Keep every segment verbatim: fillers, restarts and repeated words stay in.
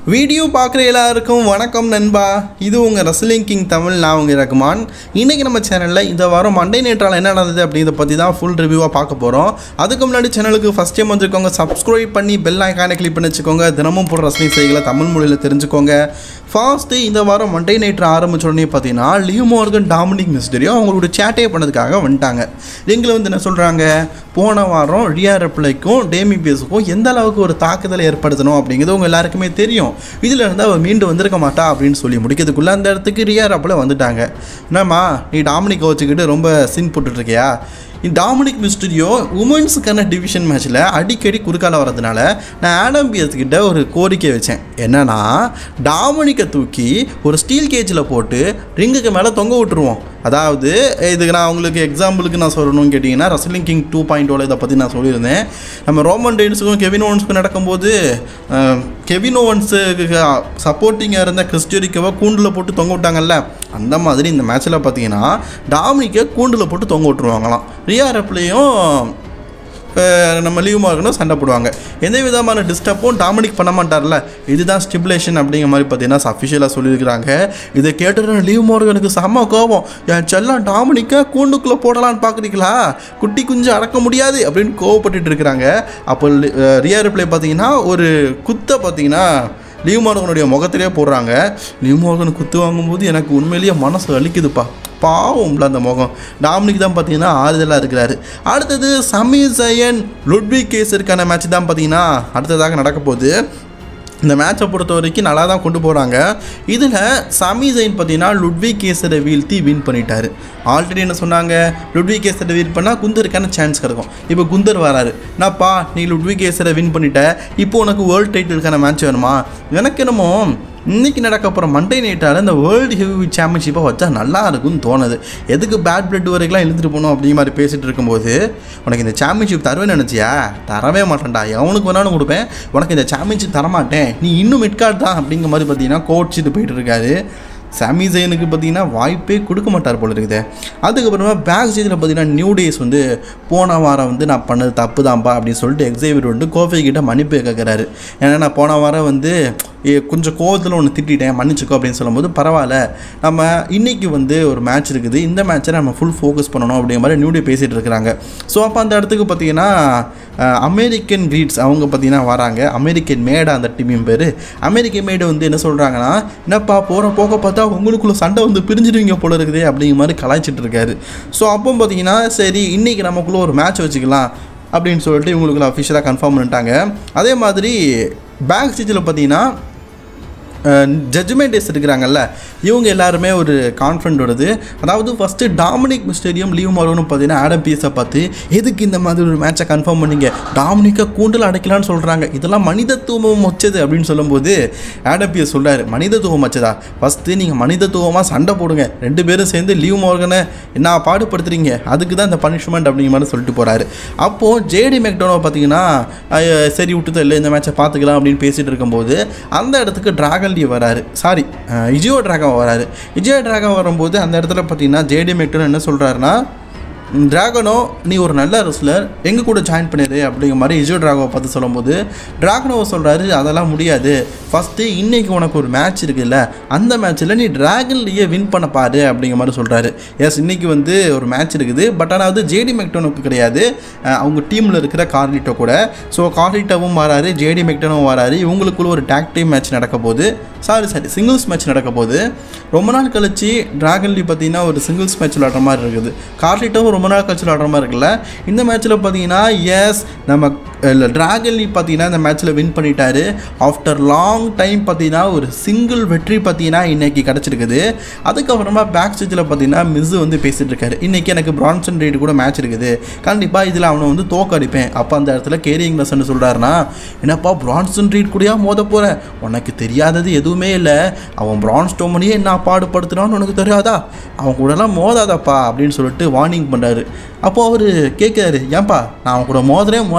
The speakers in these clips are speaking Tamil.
வீடியோ பார்க்குற எல்லாருக்கும் வணக்கம் நண்பா. இது உங்கள் ரெஸ்லிங் கிங் தமிழ். நான் உங்கள் ரகுமான். இன்றைக்கி நம்ம சேனலில் இந்த வாரம் மண்டே நைட்டால் என்ன நடந்தது அப்படின்றத பற்றி தான் ஃபுல் ரிவ்யூவாக பார்க்க போகிறோம். அதுக்கு முன்னாடி சேனலுக்கு ஃபஸ்ட் டைம் வந்துருக்கோங்க, சப்ஸ்கிரைப் பண்ணி பெல் ஐக்கானை கிளிக் பண்ணி வச்சுக்கோங்க. தினமும் போடுற ரெஸ்லிங் செய்திகளை தமிழ் மொழியில் தெரிஞ்சுக்கோங்க. ஃபர்ஸ்ட்டு இந்த வாரம் மண்டே நைட் ஆரம்பிச்ச உடனே பார்த்தீங்கன்னா லிவ் மார்கன், டாமினிக் மிஸ்டரியோ அவங்களோட சேட்டே பண்ணதுக்காக வந்துட்டாங்க. எங்களை வந்து என்ன சொல்கிறாங்க, போன வாரம் ரியா ரிப்ளைக்கும் டேமி பேஸுக்கும் எந்த அளவுக்கு ஒரு தாக்குதலை ஏற்படுத்தணும் அப்படிங்கிறது உங்கள் எல்லாருக்குமே தெரியும். இதில் இருந்து அவள் மீண்டு வந்திருக்க மாட்டா அப்படின்னு சொல்லி முடிக்கிறதுக்குள்ளே அந்த இடத்துக்கு ரியா ரிப்ளை வந்துட்டாங்க. என்னம்மா நீ டாமினிக்கை வச்சுக்கிட்டு ரொம்ப சீன் போட்டுட்ருக்கியா? டாமினிக் மிஸ்டரியோ உமன்ஸுக்கான டிவிஷன் மேட்ச்சில் அடிக்கடி குறுக்கால வரதுனால நான் ஆடம் பியர்ஸ் கிட்ட ஒரு கோரிக்கை வச்சேன். என்னன்னா, டாமினிக்கை தூக்கி ஒரு ஸ்டீல் கேஜில் போட்டு ரிங்குக்கு மேலே தொங்க விட்டுருவோம். அதாவது இதுக்கு நான் உங்களுக்கு எக்ஸாம்பிளுக்கு நான் சொல்லணும்னு கேட்டிங்கன்னா, ரெஸ்லிங் கிங் டூ பாயிண்ட் ஓவில் இதை பற்றி நான் சொல்லியிருந்தேன். நம்ம ரோமன் ரெயின்ஸுக்கும் கெவின் ஓவன்ஸுக்கும் நடக்கும்போது கெவின் ஓவன்ஸுக்கு சப்போர்ட்டிங்காக இருந்த கிறிஸ் ஜெரிக்கோவை கூண்டில் போட்டு தொங்க விட்டாங்கல்ல, அந்த மாதிரி இந்த மேட்ச்சில் பார்த்தீங்கன்னா டாமினிக்கை கூண்டில் போட்டு தொங்க விட்டுருவாங்களாம். ரியா ரிப்ளையும் நம்ம லிவ் மார்கனும் சண்டை போடுவாங்க. எந்த விதமான டிஸ்டர்பும் டாமினிக் பண்ண மாட்டார்ல, இதுதான் ஸ்டிபுலேஷன் அப்படிங்கிற மாதிரி பார்த்தீங்கன்னா அஃபிஷியலாக சொல்லியிருக்கிறாங்க. இதை கேட்டு லிவ் மார்கனுக்கு செம்ம கோபம். என் செல்லம் டாமினிக்கை கூண்டுக்குள்ளே போடலான்னு பார்க்குறீங்களா, குட்டி குஞ்சு அடக்க முடியாது அப்படின்னு கோவப்பட்டு இருக்கிறாங்க. அப்போ ரியா ரிப்ளை பார்த்தீங்கன்னா ஒரு குத்தை பார்த்தீங்கன்னா லிவ் மார்கனுடைய முகத்திலே போடுறாங்க. லிவ் மார்கன் குத்து வாங்கும்போது எனக்கு உண்மையிலேயே மனசு வலிக்குதுப்பா, பாவம்ல அந்த முகம். டாமினிக் தான் பார்த்தீங்கன்னா ஆறுதலாக இருக்கிறாரு. அடுத்தது சமி ஜயன் லுட்விக் கேசருக்கான மேட்ச் தான் பார்த்தீங்கன்னா அடுத்ததாக நடக்க போகுது. இந்த மேட்சை பொறுத்த வரைக்கும் நல்லா தான் கொண்டு போகிறாங்க. இதில் சமி ஜெயின் பார்த்தீங்கன்னா லுட்விக் கேசரை வீழ்த்தி வின் பண்ணிட்டார். ஆல்ரெடி என்ன சொன்னாங்க, லுட்விக் கேசரை வின் பண்ணால் குந்தருக்கான சான்ஸ் கிடைக்கும். இப்போ குந்தர் வராரு, நான்ப்பா நீ லுட்விக் கேசரை வின் பண்ணிட்ட, இப்போ உனக்கு வேர்ல்டு டைட்டிலுக்கான மேட்ச் வேணுமா? எனக்கு என்னமோ இன்றைக்கி நடக்க போகிற மண்டே நைட்டால் இந்த வேர்ல்டு ஹெவி சாம்பியன்ஷிப்பை வச்சா நல்லா இருக்குன்னு தோணுது. எதுக்கு பேட் பிளட் வரைக்கும் எழுந்துட்டு போகணும் அப்படிங்கிற மாதிரி பேசிகிட்டு இருக்கும்போது, உனக்கு இந்த சாம்பியன்ஷிப் தருவேன்னு நினச்சியா? தரவே மாட்டேன்டா, எவனுக்கு வேணாலும் கொடுப்பேன், உனக்கு இந்த சாம்பியன்ஷிப் தரமாட்டேன், நீ இன்னும் மிட்கார்ட் தான் அப்படிங்கிற மாதிரி பார்த்தீங்கன்னா கோச்சிட்டு போயிட்டு இருக்காரு. சமி ஜெயினுக்கு பார்த்தீங்கன்னா வாய்ப்பே கொடுக்க மாட்டார் போல இருக்குது. அதுக்கப்புறமா பேக் ஸ்டேஜில் பார்த்தீங்கன்னா நியூ டேஸ் வந்து போன வாரம் வந்து நான் பண்ணது தப்பு தான்ப்பா அப்படின்னு சொல்லிட்டு எக்ஸேவியர் வந்து கோஃபி கிட்ட மன்னிப்பு கேட்குறாரு. ஏன்னா நான் போன வாரம் வந்து கொஞ்சம் கோவத்தில் ஒன்று திட்டேன், மன்னிச்சுக்கோ அப்படின்னு சொல்லும்போது, பரவாயில்ல நம்ம இன்றைக்கி வந்து ஒரு மேட்ச் இருக்குது, இந்த மேட்ச்சை நம்ம ஃபுல் ஃபோக்கஸ் பண்ணணும் அப்படிங்கிற மாதிரி நியூ டே பேசிகிட்டு இருக்கிறாங்க. ஸோ அப்போ அந்த இடத்துக்கு பார்த்தீங்கன்னா அமெரிக்கன் கிரீட்ஸ் அவங்க பார்த்தீங்கன்னா வராங்க. அமெரிக்கன் மேடா அந்த டீமின் பேர். அமெரிக்கன் மேடு வந்து என்ன சொல்கிறாங்கன்னா, என்னப்பா போகிற போக பார்த்தா உங்களுக்குள்ள சண்டை வந்து பிரிஞ்சிடுவீங்க போல இருக்குதே அப்படிங்கிற மாதிரி கலாய்ச்சிட்டு இருக்காரு. ஸோ அப்போ பார்த்தீங்கன்னா சரி இன்றைக்கி நமக்குள்ளே ஒரு மேட்ச் வச்சுக்கலாம் அப்படின்னு சொல்லிட்டு இவங்களுக்குள்ள அஃபிஷியலாக கன்ஃபார்ம் பண்ணிட்டாங்க. அதே மாதிரி பேக் ஸ்டேஜில் பார்த்தீங்கன்னா ஜட்ஜ்மெண்ட் டேஸ் இருக்கிறாங்கல்ல, இவங்க எல்லாருமே ஒரு கான்ஃபிடென்ட் வருது. அதாவது ஃபஸ்ட்டு டாமினிக் மிஸ்டரியும் லிவ் மார்கனும் பார்த்தீங்கன்னா ஆடம் பியர்ஸை பார்த்து எதுக்கு இந்த மாதிரி ஒரு மேட்சை கன்ஃபார்ம் பண்ணிங்க, டாமினிக்கை கூண்டில் அடைக்கலான்னு சொல்கிறாங்க, இதெல்லாம் மனிதத்துவம் வச்சது அப்படின்னு சொல்லும்போது ஆடம் பியர்ஸ் சொல்கிறாரு, மனிதத்துவம் வச்சதா? ஃபஸ்ட்டு நீங்கள் மனிதத்துவமாக சண்டை போடுங்க, ரெண்டு பேரும் சேர்ந்து லிவ் மார்கனை என்ன பாடுபடுத்துறீங்க, அதுக்கு தான் இந்த பனிஷ்மெண்ட் அப்படிங்கிற மாதிரி சொல்லிட்டு போகிறாரு. அப்போது ஜேடி மெக்டோனோ பார்த்தீங்கன்னா சரி விட்டுதான் இல்லை இந்த மேட்சை பார்த்துக்கலாம் அப்படின்னு பேசிகிட்டு இருக்கும்போது அந்த இடத்துக்கு டிராகன் வராரு, சாரி இஜியோ டிராகன் வராரு. இஜியோ டிராகன் வரும்போது அந்த இடத்துல பார்த்தீங்கன்னா ஜேடி மெக்டோனோ என்ன சொல்கிறாருன்னா, டிராகனோ நீ ஒரு நல்ல ரெஸ்லர், எங்கள் கூட ஜாயின் பண்ணிடு அப்படிங்கிற மாதிரி இஜியோ டிராகோவை பார்த்து சொல்லும்போது டிராகனோவை சொல்கிறாரு, அதெல்லாம் முடியாது, ஃபஸ்ட்டு இன்றைக்கி உனக்கு ஒரு மேட்ச் இருக்குல்ல, அந்த மேட்ச்சில் நீ டிராகன்லேயே வின் பண்ண பாரு அப்படிங்கிற மாதிரி சொல்கிறாரு. எஸ் இன்றைக்கி வந்து ஒரு மேட்ச் இருக்குது, பட் ஆனால் வந்து ஜேடி மெக்டோனுக்கு கிடையாது, அவங்க டீமில் இருக்கிற கார்லிட்டோ கூட. ஸோ கார்லிட்டோவும் வராரு, ஜேடி மெக்டோனும் வராரு. இவங்களுக்குள்ள ஒரு டேக் டீம் மேட்ச் நடக்க போகுது, சாரி சாரி சிங்கிள்ஸ் மேட்ச் நடக்க போகுது. ரொம்ப நாள் கழிச்சு டிராகன்லி பார்த்தீங்கன்னா ஒரு சிங்கிள்ஸ் மேட்ச் விளாடுற மாதிரி இருக்குது. கார்லிட்டோவும் ரொம்ப நாள் கழிச்சு விளாடுற மாதிரி இருக்குல்ல. இந்த மேட்ச்சில் பார்த்தீங்கன்னா எஸ் நம்ம இல்லை டிராகன்லி பார்த்தீங்கன்னா இந்த மேட்ச்சில் வின் பண்ணிட்டாரு. ஆஃப்டர் லாங் டைம் பார்த்தீங்கன்னா ஒரு சிங்கிள் வெற்றி பார்த்தீங்கன்னா இன்றைக்கி கிடச்சிருக்குது. அதுக்கப்புறமா பேக் ஸ்டேஜில் பார்த்தீங்கன்னா மிஸ் வந்து பேசிகிட்டு இருக்காரு, இன்றைக்கி எனக்கு பிரான்சன் ரீட் கூட மேட்ச் இருக்குது, கண்டிப்பாக இதில் அவனை வந்து தோக்கடிப்பேன். அப்போ அந்த இடத்துல கேரிங் கிளாஸ்ன்னு சொல்கிறாருன்னா, என்னப்பா பிரான்சன் ரீட் கூடயா மோத போகிறேன், உனக்கு தெரியாதது எதுவுமே இல்லை, அவன் பிரான் ஸ்டோமனையே என்ன பாடுபடுத்துனான்னு உனக்கு தெரியாதா, அவன் கூடலாம் மோதாதப்பா அப்படின்னு சொல்லிட்டு வார்னிங் பண்ணுறாரு. அப்போது அவர் கேட்குறாரு, ஏன்பா நான் அவன் கூட மோதுறேன் மோறாமல் போகிறேன்,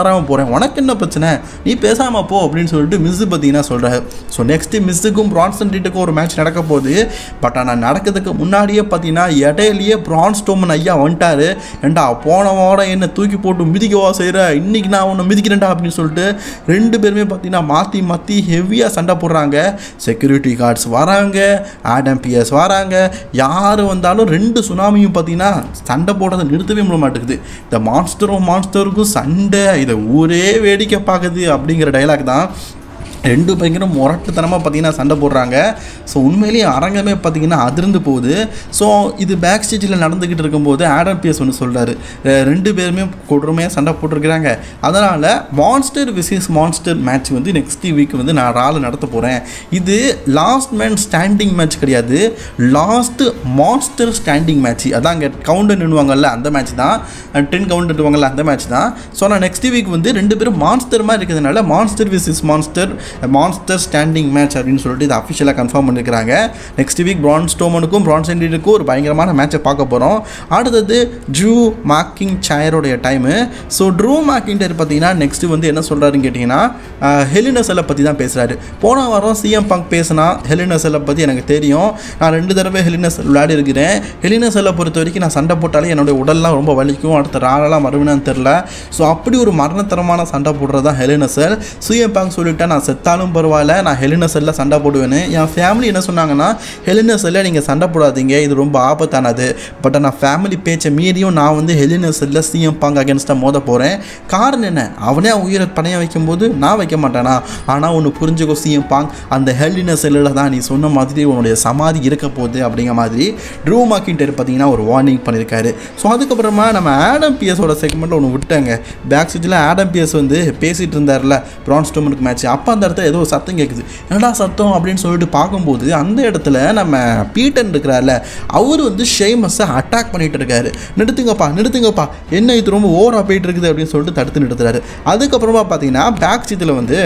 உனக்கு என்ன பிரச்சனை, நீ பேசாமல் போ அப்படின்னு சொல்லிட்டு மிஸ் பார்த்தீங்கன்னா சொல்கிறாரு. ஸோ நெக்ஸ்ட்டு மிஸ்ஸுக்கும் பிரான்சன் ரீட்டுக்கும் ஒரு மேட்ச் நடக்க போகுது. பட் ஆனால் நடக்கிறதுக்கு முன்னாடியே பார்த்தீங்கன்னா இடையிலேயே பிரான் ஸ்ட்ரோமன் ஐயா வந்துட்டார். ஏண்டா போன வாரம் என்ன தூக்கி போட்டு மிதிக்கவா செய்கிற, இன்றைக்கி நான் உன்னை மிதிக்கிறேன்டா அப்படின்னு சொல்லிட்டு ரெண்டு பேருமே பார்த்தீங்கன்னா மாற்றி மாற்றி ஹெவியாக சண்டை போடுறாங்க. செக்யூரிட்டி கார்ட்ஸ் வராங்க, ஆடம் பியர்ஸ் வராங்க, யார் வந்தாலும் ரெண்டு சுனாமியும் பார்த்தீங்கன்னா சண்டை போடுறதை நிறுத்தவே முடிய மாட்டேங்குது. இந்த மான்ஸ்டரும் மான்ஸ்டருக்கும் சண்டை, இதை ஊரே வேடிக்கை பார்க்குது அப்படிங்கிற டைலாக் தான். ரெண்டு பயங்கர முரட்டுத்தனமாக பார்த்தீங்கன்னா சண்டை போடுறாங்க. ஸோ உண்மையிலேயே அரங்கமே பார்த்தீங்கன்னா அதிர்ந்து போகுது. ஸோ இது பேக் ஸ்டேஜில் நடந்துக்கிட்டு இருக்கும்போது ஆடம் பியர்ஸ் ஒன்று சொல்கிறாரு, ரெண்டு பேருமே கொடுமையாக சண்டை போட்டிருக்கிறாங்க, அதனால் மான்ஸ்டர் விசஸ் மான்ஸ்டர் மேட்ச் வந்து நெக்ஸ்ட் வீக் வந்து நான் ரால் நடத்த போகிறேன். இது லாஸ்ட் மேன் ஸ்டாண்டிங் மேட்ச் கிடையாது, லாஸ்ட்டு மான்ஸ்டர் ஸ்டாண்டிங் மேட்ச். அதான் அங்கே கவுண்டர் நின்றுவாங்கல்ல அந்த மேட்ச் தான், டென் கவுண்டர் நின்றுவாங்கல்ல அந்த மேட்ச் தான். ஸோ நான் நெக்ஸ்ட் வீக் வந்து ரெண்டு பேரும் மான்ஸ்டர் மாதிரி இருக்கிறதுனால monster versus monster monster standing match அப்படின்னு சொல்லிட்டு இது அஃபிஷியலாக கன்ஃபார்ம் பண்ணியிருக்கிறாங்க. நெக்ஸ்ட் வீக் பிரான் ஸ்ட்ரோமனுக்கும் பிரான்சன் ரீடுக்கும் ஒரு பயங்கரமான மேட்சை பார்க்க போகிறோம். அடுத்தது ட்ரூ மேக்கின்டையரோடைய டைமு. ஸோ ட்ரூ மேக்கின்டையர் பார்த்தீங்கன்னா நெக்ஸ்ட் வந்து என்ன சொல்கிறாருன்னு கேட்டிங்கன்னா ஹெல் இன் எ செல்லை பற்றி தான் பேசுகிறாரு. போன வாரம் சிஎம் பங்க் பேசினா ஹெல் இன் எ செல்லை பற்றி எனக்கு தெரியும், நான் ரெண்டு தடவை ஹெல் இன் எ செல் விளையாடி இருக்கிறேன். ஹெல் இன் எ செல்லை பொறுத்த வரைக்கும் நான் சண்டை போட்டாலே என்னுடைய உடல்லாம் ரொம்ப வலிக்கும், அடுத்த ராளெல்லாம் மறுவினான்னு தெரில. ஸோ அப்படி ஒரு மரணத்தரமான சண்டை போடுறது தான் ஹெல் இன் எ செல். சிஎம் பங்க் சொல்லிவிட்டேன் நான் செத்தாலும் பரவாயில்ல, நான் ஹெல் இன் எ செல்லில் சண்டை போடுவேன்னு. என் ஃபேமிலி என்ன சொன்னாங்கன்னா ஹெல் இன் எ செல்லில் நீங்கள் சண்டை போடாதீங்க, இது ரொம்ப ஆபத்தானது. பட் நான் ஃபேமிலி பேச்சை மீறியும் நான் வந்து ஹெல் இன் எ செல்லில் சிஎம் பங்க் அகேன்ஸ்டாக மோத போகிறேன். காரணம் என்ன, அவனே உயிரை பணைய வைக்கும்போது நான் வைக்க மாட்டேனா. ஆனால் ஒன்று புரிஞ்சுக்கோ சிஎம் பங்க், அந்த ஹெல் இன் எ செல்லில் தான் நீ சொன்ன மாதிரி உன்னுடைய சமாதி இருக்க போகுது அப்படிங்கிற மாதிரி ட்ரூ மேக்கின்டையர் பார்த்தீங்கன்னா ஒரு வார்னிங் பண்ணியிருக்காரு. ஸோ அதுக்கப்புறமா நம்ம ஆடம் பியர்ஸோட செக்மெண்ட்டில் ஒன்று விட்டாங்க. பேக் ஸ்டேஜில் ஆடம் பியர்ஸ் வந்து பேசிகிட்டு இருந்தார்ல பிரான் ஸ்ட்ரோமனுக்கு மேட்ச், அப்போ அந்த இடத்துல ஏதோ சத்தம் கேட்குது, என்னடா சத்தம் அப்படின்னு சொல்லிட்டு பார்க்கும்போது அந்த இடத்துல நம்ம பீட்டன் இருக்கிறார்ல அவர் வந்து ஷேமஸை அட்டாக் பண்ணிட்டு இருக்காரு. நிறுத்துங்கப்பா நிறுத்துங்கப்பா, என்ன இது ரொம்ப ஓவராக போயிட்டு இருக்குது அப்படின்னு சொல்லிட்டு தடுத்து நிறுத்துறாரு. அதுக்கப்புறமா பார்த்தீங்கன்னா பேக் ஸ்டேஜில் வந்து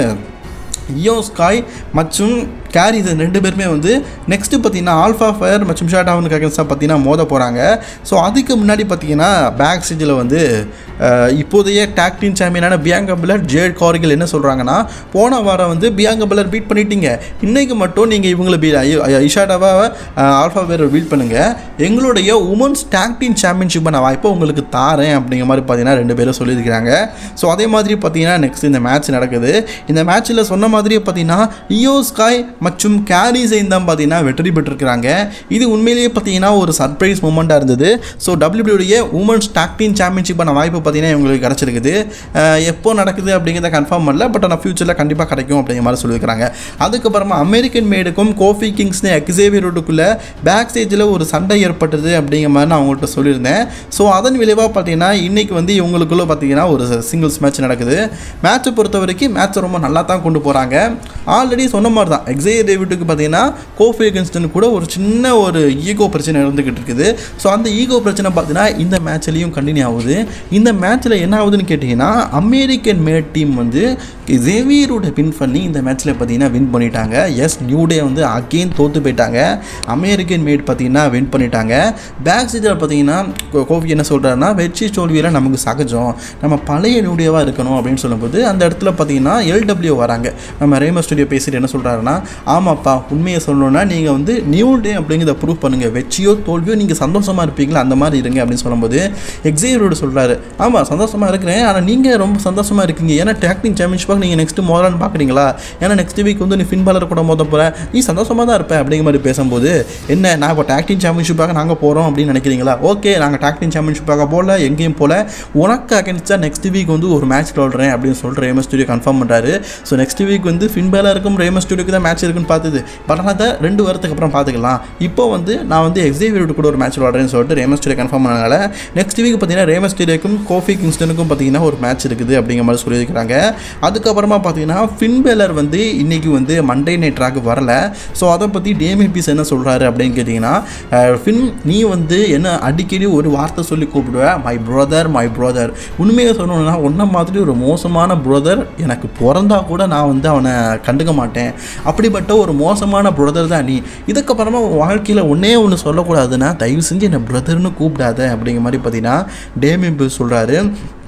இயோ ஸ்காய் மற்றும் கேரி இது ரெண்டு பேருமே வந்து நெக்ஸ்ட்டு பார்த்தீங்கன்னா ஆல்ஃபா ஃபயர் மற்றும் ஷாடாவுனுக்கு அகேன்ஸ்டாக பார்த்தீங்கன்னா மோத போகிறாங்க. ஸோ அதுக்கு முன்னாடி பார்த்தீங்கன்னா பேக் ஸ்டேஜில் வந்து இப்போதைய டாக் டீம் சாம்பியனான பியாங்கா பெலர் ஜேட் கார்கில் என்ன சொல்கிறாங்கன்னா, போன வாரம் வந்து பியாங்கா பெலர் பீட் பண்ணிட்டீங்க, இன்றைக்கு மட்டும் நீங்கள் இவங்களை பீ இஷாடாவை ஆல்ஃபா ஃபயர் பீட் பண்ணுங்கள், எங்களுடைய உமன்ஸ் டாக் டீம் சாம்பியன்ஷிப்பை நான் வாய்ப்பை உங்களுக்கு தாரேன் அப்படிங்கிற மாதிரி பார்த்தீங்கன்னா ரெண்டு பேரும் சொல்லியிருக்கிறாங்க. ஸோ அதே மாதிரி பார்த்தீங்கன்னா நெக்ஸ்ட் இந்த மேட்ச் நடக்குது. இந்த மேட்ச்சில் சொன்ன மாதிரியே பார்த்தீங்கன்னா இயோ ஸ்காய் மற்றும் கேரி ஜெயின் தான் பார்த்தீங்கன்னா வெற்றி பெற்றிருக்கிறாங்க. இது உண்மையிலேயே பார்த்தீங்கன்னா ஒரு சர்ப்ரைஸ் மூமெண்ட்டாக இருந்தது. ஸோ டபிள்யூடபிள்யூடைய உமன்ஸ் டாக் டீம் சாம்பியன்ஷிப்பான வாய்ப்பு பார்த்தீங்கன்னா இவங்களுக்கு கிடச்சிருக்குது. எப்போ நடக்குது அப்படிங்கிறத கன்ஃபார்ம் பண்ணல, பட் ஆனால் ஃபியூச்சரில் கண்டிப்பாக கிடைக்கும் அப்படிங்கிற மாதிரி சொல்லியிருக்கிறாங்க. அதுக்கப்புறமா அமெரிக்கன் மேடுக்கும் கோஃபி கிங்ஸ்னு எக்ஸேவியரோடுக்குள்ளே பேக் ஸ்டேஜில் ஒரு சண்டை ஏற்பட்டது அப்படிங்கிற மாதிரி நான் அவங்கள்ட்ட சொல்லியிருந்தேன். ஸோ அதன் விளைவாக பார்த்தீங்கன்னா இன்றைக்கி வந்து இவங்களுக்குள்ள பார்த்தீங்கன்னா ஒரு சிங்கிள்ஸ் மேட்ச் நடக்குது. மேட்சை பொறுத்த வரைக்கும் மேட்சை ரொம்ப நல்லா தான் கொண்டு போகிறாங்க. ஆல்ரெடி சொன்ன மாதிரி தான் எக்ஸேவியர் டேவிட்டுக்கு பார்த்தீங்கன்னா கோஃபி கிங்ஸ்டன் கூட ஒரு சின்ன ஒரு ஈகோ பிரச்சனை இருந்துக்கிட்டு இருக்குது. ஸோ அந்த ஈகோ பிரச்சனை பார்த்தீங்கன்னா இந்த மேட்ச்லேயும் கண்டினியூ ஆகுது. இந்த மேட்ச்சில் என்ன ஆகுதுன்னு கேட்டிங்கன்னா அமெரிக்கன் மேட் டீம் வந்து ஜேவியரோட வின் பண்ணி இந்த மேட்ச்சில் பார்த்தீங்கன்னா வின் பண்ணிட்டாங்க. எஸ் நியூ டே வந்து அகெயின் தோற்று போயிட்டாங்க, அமெரிக்கன் மேட் பார்த்தீங்கன்னா வின் பண்ணிட்டாங்க. பேக் ஸ்டேஜில் பார்த்தீங்கன்னா கோஃபி என்ன சொல்கிறாருன்னா வெற்றி தோல்வியில் நமக்கு சகஜம், நம்ம பழைய நியூ டேவாக இருக்கணும் அப்படின்னு சொல்லும்போது அந்த இடத்துல பார்த்தீங்கன்னா எல்டபிள்யூ வராங்க. நம்ம ரேமர் ஸ்டுடியோ பேசிட்டு என்ன சொல்கிறாருன்னா, ஆமாப்பா உண்மையை சொல்லணும்னா நீங்கள் வந்து நியூ டே அப்படிங்கிறத ப்ரூவ் பண்ணுங்கள், வெற்றியோ தோல்வியோ நீங்கள் சந்தோஷமாக இருப்பீங்களா அந்த மாதிரி இருங்க அப்படின்னு சொல்லும்போது எக்ஸேவியரோடு சொல்கிறாரு, ஆமாம் சந்தோஷமாக இருக்கிறேன், ஆனால் நீங்கள் ரொம்ப சந்தோஷமாக இருக்கீங்க, ஏன்னா டேக் டீம் சாம்பியன்ஷிப்பாக நீங்கள் நெக்ஸ்ட்டு மோதலான்னு பார்க்குறீங்களா, ஏன்னா நெக்ஸ்ட் வீக் வந்து நீ ஃபின் பாலர் கூட மோத போகிற, நீ சந்தோஷமாக தான் இருப்பேன் அப்படிங்கிற மாதிரி பேசும்போது, என்ன நான் இப்போ டேக் டீம் சாம்பியன்ஷிப்பாக நாங்கள் போகிறோம் அப்படின்னு நினைக்கிறீங்களா, ஓகே நாங்கள் டேக் டீம் சாம்பியன்ஷிப்பாக போகல எங்கேயும் போல, உனக்கு அகேன்ஸ்டாக நெக்ஸ்ட் வீக் வந்து ஒரு மேட்ச் விளாடுறேன் அப்படின்னு சொல்லிட்டு ரேமர் ஸ்டுடியோ கன்ஃபார்ம் பண்ணுறாரு. ஸோ நெக்ஸ்ட் வீக் வந்து ஃபின் பாலருக்கும் ரேமர் ஸ்டுடியோக்கு தான் மேட்ச் இருக்குன்னு பார்த்தது, பட் ஆனால் அதை ரெண்டு வாரத்துக்கு அப்புறம் பார்த்துக்கலாம். இப்போ வந்து நான் வந்து எக்ஸேவியரோடு கூட ஒரு மேட்ச் விளாடுறேன்னு சொல்லிட்டு ரேமர் ஸ்டுடியோ கன்ஃபார்ம் பண்ணனால நெக்ஸ்ட் வீக் பார்த்தீங்கன்னா ரேமர் ஸ்டுடியோக்கும் கோஃபி கிங்ஸ்டனுக்கும் பார்த்தீங்கன்னா ஒரு மேட்ச் இருக்குது அப்படிங்கிற மாதிரி சொல்லியிருக்கிறாங்க. அதுக்கப்புறமா பார்த்தீங்கன்னா ஃபின் பேலர் வந்து இன்றைக்கி வந்து மண்டே நைட் ராக்கு வரல. ஸோ அதை பற்றி டேமி பீஸ் என்ன சொல்கிறாரு அப்படின்னு கேட்டிங்கன்னா, ஃபின் நீ வந்து என்ன அடிக்கடி ஒரு வார்த்தை சொல்லி கூப்பிடுவேன், மை ப்ரதர் மை ப்ரதர், உண்மையை சொல்லணும்னா ஒன்றை மாதிரி ஒரு மோசமான ப்ரதர் எனக்கு பிறந்தா கூட நான் வந்து அவனை கண்டுக்க மாட்டேன், அப்படிப்பட்ட ஒரு மோசமான ப்ரதர் தான் நீ, இதுக்கப்புறமா வாழ்க்கையில் ஒன்றே ஒன்று சொல்லக்கூடாதுன்னா தயவு செஞ்சு என்னை ப்ரதர்னு கூப்பிடாத அப்படிங்கிற மாதிரி பார்த்தீங்கன்னா டேமி பீஸ் சொல்கிறாரு.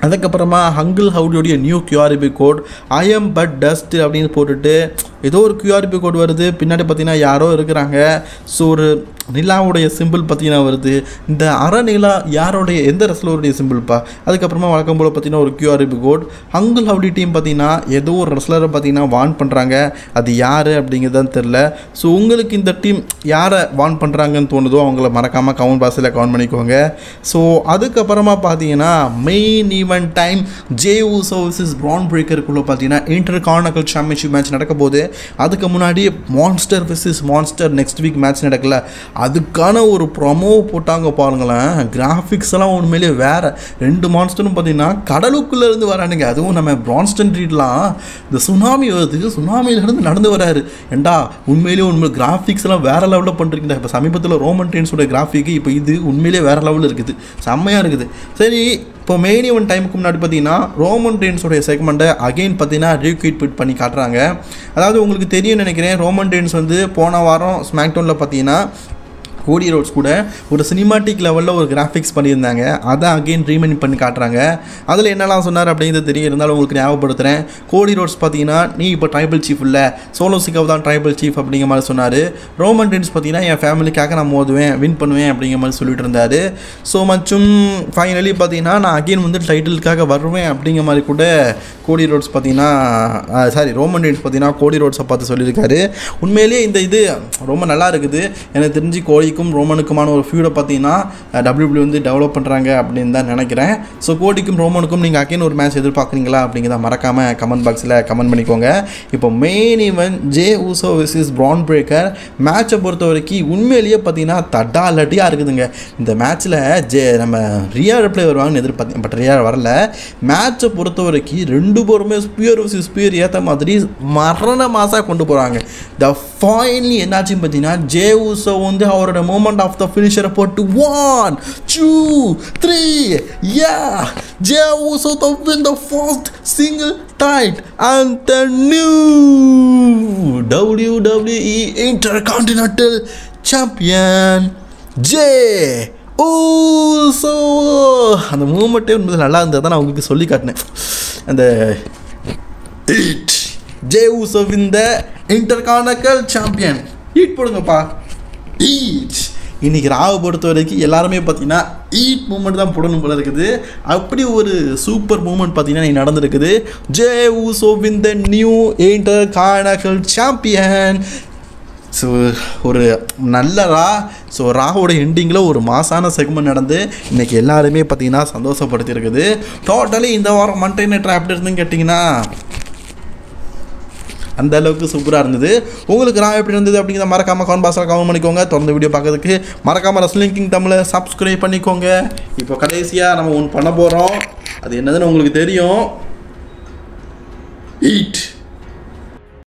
அதுக்கப்புறமா ஹங்கிள் ஹவுடியோடைய new QRB code I am but dust அப்படின்னு போட்டுட்டு ஏதோ ஒரு கியூஆர்பி கோட் வருது. பின்னாடி பார்த்தீங்கன்னா யாரோ இருக்கிறாங்க. ஸோ ஒரு நிலாவுடைய சிம்பிள் பார்த்தீங்கன்னா வருது. இந்த அரை நிலா யாரோடைய எந்த ரெஸ்லருடைய சிம்பிள்ப்பா. அதுக்கப்புறமா வழக்கம் போல் பார்த்தீங்கன்னா ஒரு QRB code. Uncle Howdy team பார்த்தீங்கன்னா ஏதோ ஒரு ரெஸ்லரை பார்த்தீங்கன்னா வார்ன் பண்ணுறாங்க. அது யார் அப்படிங்கிறதான் தெரில. ஸோ உங்களுக்கு இந்த டீம் யாரை வார்ன் பண்ணுறாங்கன்னு தோணுதோ அவங்கள மறக்காமல் கமெண்ட் பாக்ஸில் கமெண்ட் பண்ணிக்கோங்க. ஸோ அதுக்கப்புறமா பார்த்தீங்கன்னா main event time Jey Uso versus Bron பிரேக்கருக்குள்ளே பார்த்தீங்கன்னா இன்டர் கார்னகல் சாம்பியன்ஷிப் மேட்ச் நடக்க போகுது. அதுக்கு முன்னாடி monster versus monster next week match நடக்கல. அதுக்கான ஒரு ப்ரொமோ போட்டாங்க பாருங்களேன். கிராஃபிக்ஸ் எல்லாம் உண்மையிலேயே வேறு. ரெண்டு மான்ஸ்டரும் பார்த்தீங்கன்னா கடலுக்குள்ளே இருந்து வரானுங்க. அதுவும் நம்ம பிரான்ஸ்டன் ரீட்லாம் இந்த சுனாமி வருது, சுனாமியிலேருந்து நடந்து வராரு. ஏண்டா உண்மையிலேயே உண்மை கிராஃபிக்ஸ் எல்லாம் வேறு லெவலில் பண்ணுறீங்க. இப்போ சமீபத்தில் ரோமன் ரெயின்ஸோட கிராஃபிக்கு இப்போ இது உண்மையிலேயே வேறு லெவலில் இருக்குது, செம்மையாக இருக்குது. சரி, இப்போ மெயின் ஈவெண்ட் டைமுக்கு முன்னாடி பார்த்தீங்கன்னா ரோமன் ரெயின்ஸோடைய செக்மெண்ட்டை அகெயின் பார்த்தீங்கன்னா ரீக்வீட் பிட் பண்ணி காட்டுறாங்க. அதாவது உங்களுக்கு தெரியும் நினைக்கிறேன், ரோமன் ரெயின்ஸ் வந்து போன வாரம் ஸ்மாக்டவுனில் பார்த்தீங்கன்னா கோடி ரோட்ஸ் கூட ஒரு சினிமாட்டிக் லெவலில் ஒரு கிராஃபிக்ஸ் பண்ணியிருந்தாங்க. அதை அகெயின் ரீமைண்ட் பண்ணி காட்டுறாங்க. அதில் என்னெல்லாம் சொன்னார் அப்படிங்கிறது தெரியும், இருந்தாலும் உங்களுக்கு ஞாபகப்படுத்துகிறேன். கோடி ரோட்ஸ் பார்த்தீங்கன்னா நீ இப்போ ட்ரைபல் சீஃப் இல்லை, சோலோ சிக்காவ் தான் ட்ரைபல் சீஃப் அப்படிங்கிற மாதிரி சொன்னார். ரோமன் ரெயின்ஸ் பார்த்தீங்கன்னா என் ஃபேமிலிக்காக நான் மோதுவேன், வின் பண்ணுவேன் அப்படிங்கிற மாதிரி சொல்லிட்டு இருந்தார். ஸோ மற்றும் ஃபைனலி பார்த்தீங்கன்னா நான் அகெயின் வந்து டைட்டிலுக்காக வருவேன் அப்படிங்கிற மாதிரி கூட கோடி ரோட்ஸ் பார்த்தீங்கன்னா சாரி ரோமன் ரெயின்ஸ் பார்த்தீங்கன்னா கோடி ரோட்ஸை பார்த்து சொல்லியிருக்காரு. உண்மையிலேயே இந்த இது ரொம்ப நல்லா இருக்குது. எனக்கு தெரிஞ்சு கோடி ரோமனுக்குமான ஒரு ஃபியூடை பார்த்தீங்கன்னா டபிள்யூடபிள்யூ வந்து டெவலப் பண்ணுறாங்க அப்படின்னு தான் நினைக்கிறேன். ஸோ கோடிக்கும் ரோமனுக்கும் நீங்கள் அகைன் ஒரு மேட்ச் எதிர்பார்க்குறீங்களா அப்படிங்கிறத மறக்காமல் கமெண்ட் பாக்ஸில் கமெண்ட் பண்ணிக்கோங்க. இப்போ main event Jey Uso versus Bron Breakker மேட்சை பொறுத்த வரைக்கும் உண்மையிலேயே பார்த்தீங்கன்னா தட்டா லட்டியாக இருக்குதுங்க. இந்த மேட்ச்சில் ஜே நம்ம ரியா ரிப்ளே வருவாங்கன்னு எதிர்பார்த்தேன், பட் ரியா வரல. மேட்சை பொறுத்த வரைக்கும் ரெண்டு பேருமே ஸ்பியர் வர்சஸ் ஸ்பியர் ஏற்ற மாதிரி மரண மாசாக கொண்டு போகிறாங்க. த ஃபைனலி என்னாச்சுன்னு பார்த்தீங்கன்னா ஜே ஊசோ வந்து அவரோட moment of the finisher போட்டு one two three yeah Jey Uso to win the first single title and the new W W E Intercontinental Champion Jey Uso. அந்த மூமெண்ட்டே உண்மையிலே நல்லா இருந்தது தான் நான் உங்களுக்கு சொல்லி காட்டினேன். அந்த Jey Uso win the Intercontinental Champion yeet போடுங்கப்பா ஈட். இன்றைக்கி ராவை பொறுத்த வரைக்கும் எல்லாருமே பார்த்தீங்கன்னா ஈட் மூமெண்ட் தான் போடணும் போல இருக்குது. அப்படி ஒரு சூப்பர் மூமெண்ட் பார்த்தீங்கன்னா நீ நடந்திருக்குது. Jey Uso win the new Intercontinental Champion. So ஒரு நல்ல ரா. ஸோ ராவோட எண்டிங்கில் ஒரு மாசான செக்மெண்ட் நடந்து இன்றைக்கி எல்லாருமே பார்த்தீங்கன்னா சந்தோஷப்படுத்தியிருக்குது. டோட்டலி இந்த வாரம் மண்டே நைட் எப்படி இருந்துன்னு கேட்டிங்கன்னா அந்த அளவுக்கு சூப்பராக இருந்தது. உங்களுக்கு நான் எப்படி இருந்தது அப்படிங்கிறத மறக்காமல் கமெண்ட் பாக்ஸில் கமெண்ட் பண்ணிக்கோங்க. தொடர்ந்து வீடியோ பார்க்கறதுக்கு மறக்காமல் ரெஸ்லிங் கிங் தமிழை சப்ஸ்கிரைப் பண்ணிக்கோங்க. இப்போ கடைசியாக நம்ம ஒன்று பண்ண போகிறோம். அது என்னதுன்னு உங்களுக்கு தெரியும். ஈட்.